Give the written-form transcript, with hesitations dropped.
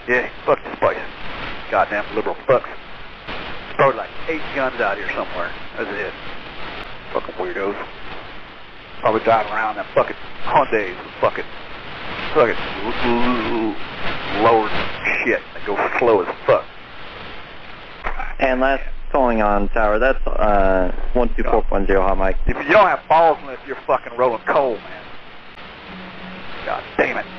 Yeah, fuck this place. Goddamn liberal fucks. There's probably like 8 guns out here somewhere. That's it. Fucking weirdos. Probably driving around in fucking Hyundais with fucking lowered shit that goes slow as fuck. And last calling on tower, that's 124.0 hot mic. If you don't have balls unless you're fucking rolling coal, man. God damn it.